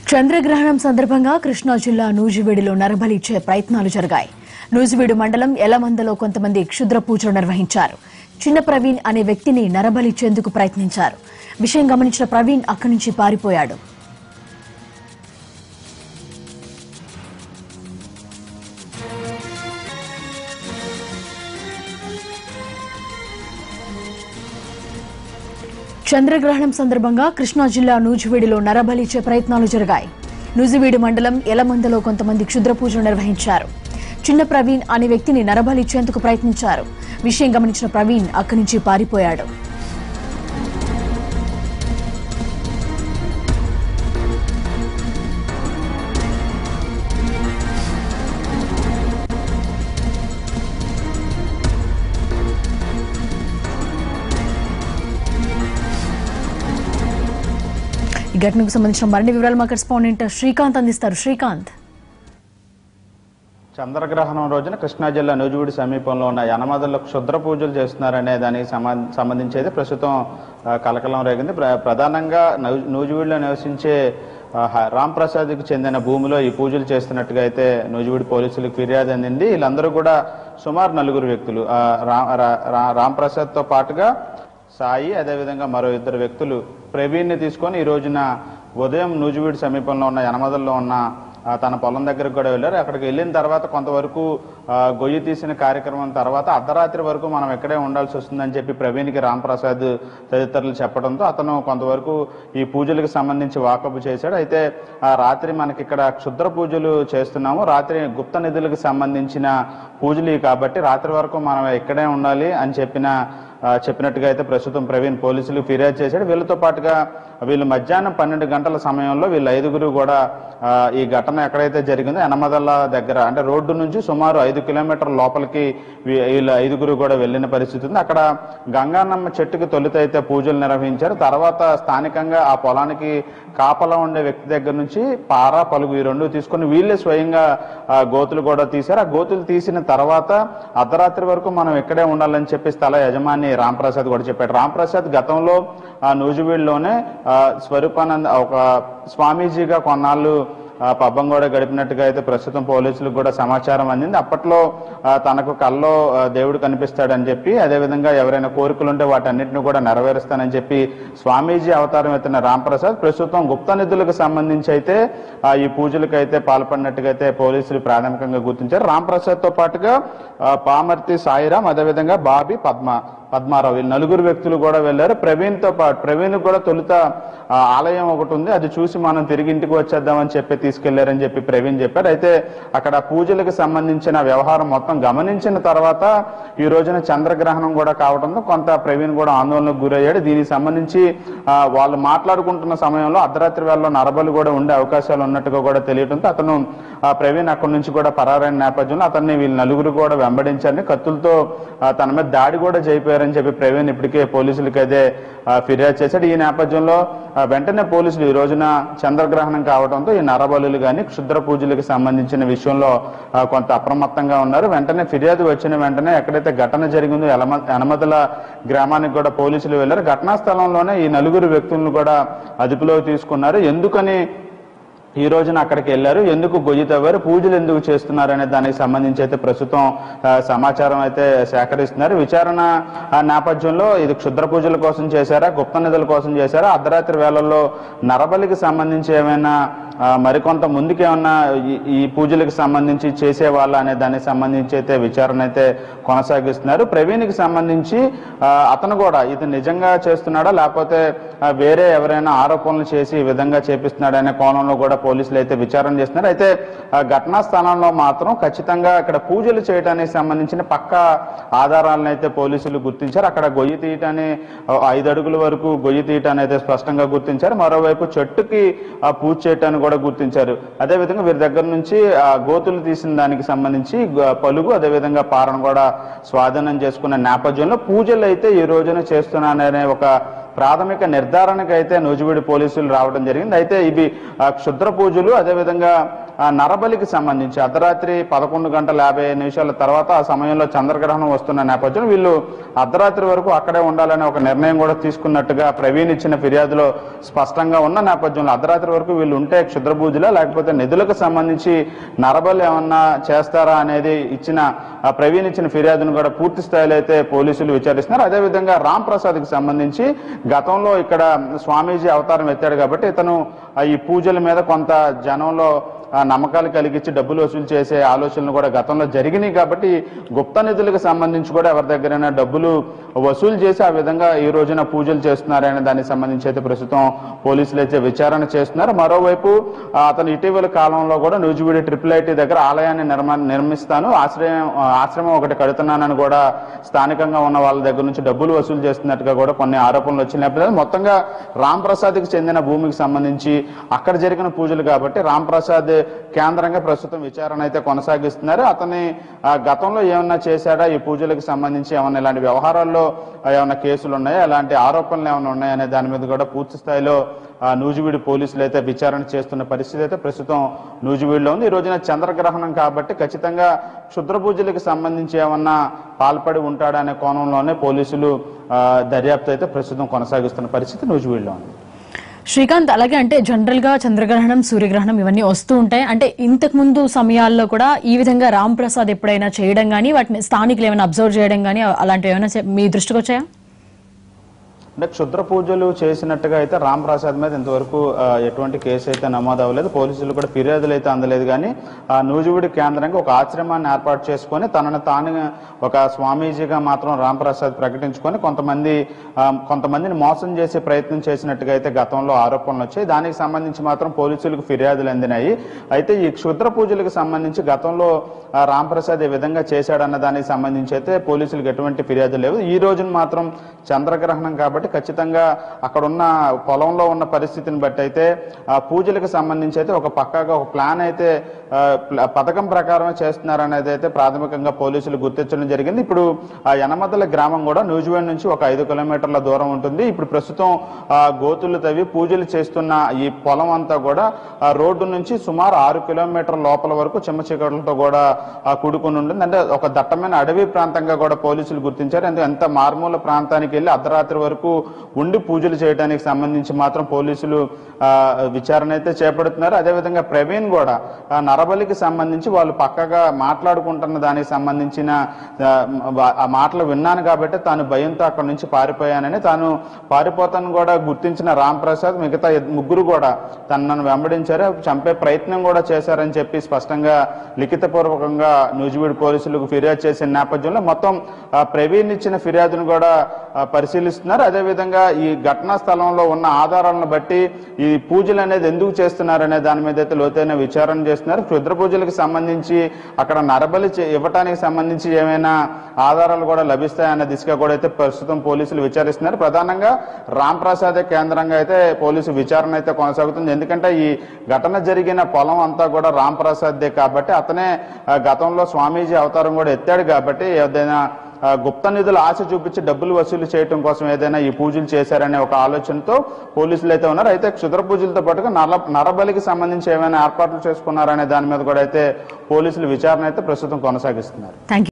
చంద్రగ్రహణం సందర్భంగా కృష్ణా జిల్లా నూజివీడులో నరబలి ఇచ్చే ప్రయత్నాలు జరిగాయి. నూజివీడు మండలం ఎలమందలో కొంతమంది క్షుద్ర పూజలు నిర్వహించారు. చిన్న ప్రవీణ్ అనే వ్యక్తిని నరబలి ఇచ్చేందుకు ప్రయత్నించారు. విషయం గమనించిన ప్రవీణ్ అక్కడి నుంచి పారిపోయాడు. చంద్రగ్రహణం సందర్భంగా కృష్ణా జిల్లా నూజివీడులో నరబలి ఇచ్చే ప్రయత్నాలు జరిగాయి. నూజివీడు మండలం ఎలమందలో కొంతమంది క్షుద్ర పూజలు నిర్వహించారు. చిన్న ప్రవీణ్ అనే వ్యక్తిని నరబలి ఇచ్చేందుకు ప్రయత్నించారు. విషయం గమనించిన ప్రవీణ్ అక్కడి నుంచి పారిపోయాడు. ఈ ఘటనకు సంబంధించిన మరిన్ని వివరాలు మా కరెస్పాండెంట్ శ్రీకాంత్ అందిస్తారు. శ్రీకాంత్, చంద్రగ్రహణం రోజున కృష్ణా జిల్లా నూజివీడు సమీపంలో ఉన్న యనమదల్లో క్షుద్ర పూజలు చేస్తున్నారనే దానికి సంబంధించి ప్రస్తుతం కలకలం రేగింది. ప్రధానంగా నూజివీడులో నివసించే రామ్ ప్రసాద్కి చెందిన భూమిలో ఈ పూజలు చేస్తున్నట్టుగా అయితే నూజివీడు పోలీసులకు ఫిర్యాదు అందింది. వీళ్ళందరూ కూడా సుమారు 4 వ్యక్తులు, రామ్ ప్రసాద్తో పాటుగా సాయి, అదేవిధంగా మరో 2 వ్యక్తులు ప్రవీణ్ని తీసుకొని ఈ రోజున ఉదయం నూజివీడు సమీపంలో ఉన్న యనమదల్లో ఉన్న తన పొలం దగ్గరకు కూడా వెళ్ళారు. అక్కడికి వెళ్ళిన తర్వాత కొంతవరకు గొయ్యి తీసిన కార్యక్రమం తర్వాత అర్ధరాత్రి వరకు మనం ఎక్కడే ఉండాల్సి వస్తుందని చెప్పి ప్రవీణ్కి రామ్ ప్రసాద్ తదితరులు చెప్పడంతో అతను కొంతవరకు ఈ పూజలకు సంబంధించి వాకపు చేశాడు. అయితే రాత్రి మనకి ఇక్కడ క్షుద్ర పూజలు చేస్తున్నాము, రాత్రి గుప్త నిధులకు సంబంధించిన పూజలు కాబట్టి రాత్రి వరకు మనం ఇక్కడే ఉండాలి అని చెప్పినట్టుగా అయితే ప్రస్తుతం ప్రవీణ్ పోలీసులు ఫిర్యాదు చేశాడు. వీళ్ళతో పాటుగా వీళ్ళు మధ్యాహ్నం 12 గంటల సమయంలో వీళ్ళు 5గురు కూడా ఈ ఘటన ఎక్కడైతే జరిగిందో యనమదల దగ్గర, అంటే రోడ్డు నుంచి సుమారు 5 కిలోమీటర్ల లోపలికి వీళ్ళు 5గురు కూడా వెళ్ళిన పరిస్థితి ఉంది. అక్కడ గంగానమ్మ చెట్టుకి తొలుత అయితే పూజలు నిర్వహించారు. తర్వాత స్థానికంగా ఆ పొలానికి కాపలా ఉండే వ్యక్తి దగ్గర నుంచి పార, పలుగు ఈ 2 తీసుకొని వీళ్ళే స్వయంగా గోతులు కూడా తీశారు. ఆ గోతులు తీసిన తర్వాత అర్ధరాత్రి వరకు మనం ఇక్కడే ఉండాలని చెప్పి స్థల యజమాని రామ్ ప్రసాద్ కూడా చెప్పాడు. రామ్ ప్రసాద్ గతంలో నూజివీడులోనే స్వరూపానంద ఒక స్వామీజీగా కొన్నాళ్ళు పబ్బం కూడా గడిపినట్టుగా అయితే ప్రస్తుతం పోలీసులకు కూడా సమాచారం అందింది. అప్పట్లో తనకు కల్లో దేవుడు కనిపిస్తాడని చెప్పి, అదేవిధంగా ఎవరైనా కోరికలు ఉంటే వాటన్నిటిని కూడా నెరవేరుస్తానని చెప్పి స్వామీజీ అవతారం ఎత్తిన రామ్ ప్రసాద్ ప్రస్తుతం గుప్త నిధులకు సంబంధించి అయితే ఈ పూజలకు అయితే పాల్పడినట్టుగా అయితే పోలీసులు ప్రాథమికంగా గుర్తించారు. రామ్ ప్రసాద్ తో పాటుగా పామర్తి సాయిరామ్, అదేవిధంగా బాబీ, పద్మారావు ఈ 4 వ్యక్తులు కూడా వెళ్లారు. ప్రవీణ్తో పాటు ప్రవీణ్ కూడా తొలుత ఆలయం ఒకటి ఉంది, అది చూసి మనం తిరిగి ఇంటికి వచ్చేద్దామని చెప్పి తీసుకెళ్లారని చెప్పి ప్రవీణ్ చెప్పారు. అయితే అక్కడ పూజలకు సంబంధించిన వ్యవహారం మొత్తం గమనించిన తర్వాత ఈ రోజున చంద్రగ్రహణం కూడా కావడంతో కొంత ప్రవీణ్ కూడా ఆందోళనకు గురయ్యాడు. దీనికి సంబంధించి వాళ్ళు మాట్లాడుకుంటున్న సమయంలో అర్ధరాత్రి వేళలో నరబలి కూడా ఉండే అవకాశాలు ఉన్నట్టుగా కూడా తెలియడంతో అతను ప్రవీణ్ అక్కడి నుంచి కూడా పరారైన నేపథ్యంలో అతన్ని వీళ్ళు 4 కూడా వెంబడించారని, కత్తులతో తన మీద దాడి కూడా చేయిపోయారని చెప్పి ప్రవీణ్ ఇప్పటికే పోలీసులకు అయితే ఫిర్యాదు చేశాడు. ఈ నేపథ్యంలో వెంటనే పోలీసులు ఈ రోజున చంద్రగ్రహణం కావడంతో ఈ నరబలులు కానీ క్షుద్ర పూజలకు సంబంధించిన విషయంలో కొంత అప్రమత్తంగా ఉన్నారు. వెంటనే ఫిర్యాదు వచ్చిన వెంటనే ఎక్కడైతే ఘటన జరిగిందో యనమదల గ్రామానికి కూడా పోలీసులు వెళ్లారు. ఘటనా స్థలంలోనే ఈ 4 వ్యక్తులను కూడా అదుపులోకి తీసుకున్నారు. ఎందుకని ఈ రోజున అక్కడికి వెళ్లారు, ఎందుకు గొయ్యి తవ్వారు, పూజలు ఎందుకు చేస్తున్నారు అనే దానికి సంబంధించి అయితే ప్రస్తుతం సమాచారం అయితే సేకరిస్తున్నారు. విచారణ నేపథ్యంలో ఇది క్షుద్ర పూజల కోసం చేశారా, గుప్త నిధుల కోసం చేశారా, అర్ధరాత్రి వేళల్లో నరబలికి సంబంధించి ఏమైనా మరికొంత ముందుకేమన్నా ఈ పూజలకు సంబంధించి చేసేవాళ్ళ అనే దానికి సంబంధించి అయితే విచారణ అయితే కొనసాగిస్తున్నారు. ప్రవీణ్కి సంబంధించి అతను కూడా ఇది నిజంగా చేస్తున్నాడా లేకపోతే వేరే ఎవరైనా ఆరోపణలు చేసి ఈ విధంగా చేపిస్తున్నాడా అనే కోణంలో కూడా పోలీసులు అయితే విచారణ చేస్తున్నారు. అయితే ఘటనా స్థలంలో మాత్రం ఖచ్చితంగా ఇక్కడ పూజలు చేయడానికి సంబంధించిన పక్కా ఆధారాలను అయితే పోలీసులు గుర్తించారు. అక్కడ గొయ్యి తీయటాన్ని 5 అడుగుల వరకు గొయ్యి తీయటాన్ని అయితే స్పష్టంగా గుర్తించారు. మరోవైపు చెట్టుకి పూజ చేయటాన్ని కూడా గుర్తించారు. అదేవిధంగా వీరి దగ్గర నుంచి గోతులు తీసిన దానికి సంబంధించి పలుగు, అదేవిధంగా పారను కూడా స్వాధీనం చేసుకున్న నేపథ్యంలో పూజలు అయితే ఈ రోజున చేస్తున్నాననే ఒక ప్రాథమిక నిర్ధారణకు అయితే నూజివీడు పోలీసులు రావడం జరిగింది. అయితే ఇవి క్షుద్ర పూజలు, అదేవిధంగా నరబలికి సంబంధించి అర్ధరాత్రి 11:50 తర్వాత ఆ సమయంలో చంద్రగ్రహణం వస్తున్న నేపథ్యంలో వీళ్ళు అర్ధరాత్రి వరకు అక్కడే ఉండాలనే ఒక నిర్ణయం కూడా తీసుకున్నట్టుగా ప్రవీణ్ ఇచ్చిన ఫిర్యాదులో స్పష్టంగా ఉన్న నేపథ్యంలో అర్ధరాత్రి వరకు వీళ్ళు ఉంటే క్షుద్ర పూజలా లేకపోతే నిధులకు సంబంధించి నరబలి ఏమన్నా చేస్తారా అనేది ప్రవీణ్ ఇచ్చిన ఫిర్యాదును కూడా పూర్తి స్థాయిలో అయితే పోలీసులు విచారిస్తున్నారు. అదేవిధంగా రామ్ ప్రసాద్కి సంబంధించి గతంలో ఇక్కడ స్వామీజీ అవతారం ఎత్తాడు కాబట్టి ఇతను ఈ పూజల మీద కొంత జనంలో నమ్మకాలు కలిగించి డబ్బులు వసూలు చేసే ఆలోచనలు కూడా గతంలో జరిగినాయి కాబట్టి గుప్త నిధులకు సంబంధించి కూడా ఎవరి దగ్గరైనా డబ్బులు వసూలు చేసి ఆ విధంగా ఈ రోజున పూజలు చేస్తున్నారనే దానికి సంబంధించి అయితే ప్రస్తుతం పోలీసులు అయితే విచారణ చేస్తున్నారు. మరోవైపు అతను ఇటీవల కాలంలో కూడా నూజివీడు IIIT దగ్గర ఆలయాన్ని నిర్మిస్తాను ఆశ్రమం ఒకటి కడుతున్నానని కూడా స్థానికంగా ఉన్న వాళ్ళ దగ్గర నుంచి డబ్బులు వసూలు చేస్తున్నట్టుగా కూడా కొన్ని ఆరోపణలు వచ్చినప్పుడు మొత్తంగా రామ్ ప్రసాద్కి చెందిన భూమికి సంబంధించి అక్కడ జరిగిన పూజలు కాబట్టి రామ్ ప్రసాద్ కేంద్రంగా ప్రస్తుతం విచారణ అయితే కొనసాగిస్తున్నారు. అతని గతంలో ఏమన్నా చేశాడా ఈ పూజలకు సంబంధించి ఏమన్నా ఇలాంటి వ్యవహారాల్లో ఏమన్నా కేసులు ఉన్నాయా ఎలాంటి ఆరోపణలు ఏమైనా ఉన్నాయనే దాని మీద కూడా పూర్తి స్థాయిలో నూజివీడు పోలీసులు అయితే విచారణ చేస్తున్న పరిస్థితి అయితే ప్రస్తుతం నూజివీడులో ఉంది. ఈ రోజున చంద్రగ్రహణం కాబట్టి ఖచ్చితంగా క్షుద్ర పూజలకు సంబంధించి ఏమన్నా పాల్పడి ఉంటాడా అనే కోణంలోనే పోలీసులు దర్యాప్తు అయితే ప్రస్తుతం కొనసాగిస్తున్న పరిస్థితి నూజివీడులో ఉంది. శ్రీకాంత్, అలాగే అంటే జనరల్ గా చంద్రగ్రహణం సూర్యగ్రహణం ఇవన్నీ వస్తూ ఉంటాయి. అంటే ఇంతకు ముందు సమయాల్లో కూడా ఈ విధంగా రామ్ ప్రసాద్ ఎప్పుడైనా చేయడం గానీ వాటిని స్థానికులు ఏమైనా అబ్జర్వ్ చేయడం గానీ అలాంటివి ఏమైనా మీ దృష్టికి వచ్చాయా? అంటే క్షుద్ర పూజలు చేసినట్టుగా అయితే రామ్ ప్రసాద్ మీద ఇంతవరకు ఎటువంటి కేసు అయితే నమోదు అవ్వలేదు. పోలీసులు కూడా ఫిర్యాదులు అయితే అందలేదు. కానీ నూజివీడు కేంద్రంగా ఒక ఆశ్రమాన్ని ఏర్పాటు చేసుకొని తనను తాను ఒక స్వామీజీగా మాత్రం రామ్ ప్రసాద్ ప్రకటించుకొని కొంతమందిని మోసం చేసే ప్రయత్నం చేసినట్టుగా అయితే గతంలో ఆరోపణలు వచ్చాయి. దానికి సంబంధించి మాత్రం పోలీసులకు ఫిర్యాదులు అందినాయి. అయితే ఈ క్షుద్ర పూజలకు సంబంధించి గతంలో రామ్ ప్రసాద్ ఏ విధంగా చేశాడన్న దానికి సంబంధించి అయితే పోలీసులకు ఎటువంటి ఫిర్యాదులు లేవు. ఈ రోజున మాత్రం చంద్రగ్రహణం కాబట్టి ఖచ్చితంగా అక్కడ ఉన్న పొలంలో ఉన్న పరిస్థితిని బట్టి అయితే పూజలకు సంబంధించి అయితే ఒక పక్కాగా ఒక ప్లాన్ అయితే పథకం ప్రకారం చేస్తున్నారనేది అయితే ప్రాథమికంగా పోలీసులు గుర్తించడం జరిగింది. ఇప్పుడు యనమదల గ్రామం కూడా నూజివీడు నుంచి ఒక 5 కిలోమీటర్ల దూరం ఉంటుంది. ఇప్పుడు ప్రస్తుతం గోతులు తవ్వి పూజలు చేస్తున్న ఈ పొలం అంతా కూడా రోడ్డు నుంచి సుమారు 6 కిలోమీటర్ల లోపల వరకు చిమ్మ చీకట్లతో కూడా కూడుకుని ఉంటుంది. అంటే ఒక దట్టమైన అడవి ప్రాంతంగా కూడా పోలీసులు గుర్తించారు. ఎంత మారుమూల ప్రాంతానికి వెళ్ళి అర్ధరాత్రి వరకు ఉండి పూజలు చేయడానికి సంబంధించి మాత్రం పోలీసులు విచారణ అయితే చేపడుతున్నారు. అదేవిధంగా ప్రవీణ్ కూడా నరబలికి సంబంధించి వాళ్ళు పక్కగా మాట్లాడుకుంటున్న దానికి సంబంధించిన ఆ మాటలు విన్నాను కాబట్టి తాను భయంతో అక్కడ నుంచి పారిపోయానని తాను పారిపోతాను కూడా గుర్తించిన రామ్ ప్రసాద్ మిగతా ముగ్గురు కూడా తనను వెంబడించారు, చంపే ప్రయత్నం కూడా చేశారని చెప్పి స్పష్టంగా లిఖితపూర్వకంగా నూజివీడు పోలీసులకు ఫిర్యాదు చేసిన నేపథ్యంలో మొత్తం ప్రవీణ్ ఇచ్చిన ఫిర్యాదును కూడా పరిశీలిస్తున్నారు. అదేవిధంగా ఈ ఘటనా స్థలంలో ఉన్న ఆధారాలను బట్టి ఈ పూజలు అనేది ఎందుకు చేస్తున్నారనే దాని మీద అయితే లోతైన విచారణ చేస్తున్నారు. క్షుద్ర పూజలకు సంబంధించి అక్కడ నరబలి ఇవ్వటానికి సంబంధించి ఏమైనా ఆధారాలు కూడా లభిస్తాయన్న దిశగా కూడా అయితే ప్రస్తుతం పోలీసులు విచారిస్తున్నారు. ప్రధానంగా రామ్ ప్రసాద్ కేంద్రంగా అయితే పోలీసు విచారణ అయితే కొనసాగుతుంది. ఎందుకంటే ఈ ఘటన జరిగిన పొలం అంతా కూడా రామ్ ప్రసాద్దే కాబట్టి అతనే గతంలో స్వామీజీ అవతారం కూడా ఎత్తాడు కాబట్టి ఏదైనా గుప్త నిధులు ఆశ చూపించి డబ్బులు వసూలు చేయడం కోసం ఏదైనా ఈ పూజలు చేశారనే ఒక ఆలోచనతో పోలీసులు అయితే ఉన్నారు. అయితే క్షుద్ర పూజలతో పాటుగా నరబలికి సంబంధించి ఏమైనా ఏర్పాట్లు చేసుకున్నారనే దాని మీద కూడా అయితే పోలీసులు విచారణ అయితే ప్రస్తుతం కొనసాగిస్తున్నారు.